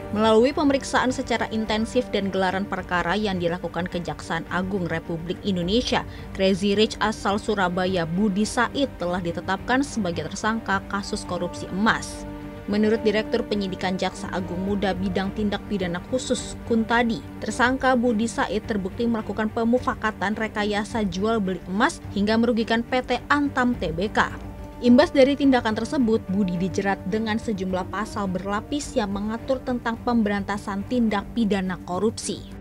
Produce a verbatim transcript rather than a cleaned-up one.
Melalui pemeriksaan secara intensif dan gelaran perkara yang dilakukan Kejaksaan Agung Republik Indonesia, Crazy Rich asal Surabaya Budi Said telah ditetapkan sebagai tersangka kasus korupsi emas. Menurut Direktur Penyidikan Jaksa Agung Muda Bidang Tindak Pidana Khusus Kuntadi, tersangka Budi Said terbukti melakukan pemufakatan rekayasa jual beli emas hingga merugikan P T Antam Tbk. Imbas dari tindakan tersebut, Budi dijerat dengan sejumlah pasal berlapis yang mengatur tentang pemberantasan tindak pidana korupsi.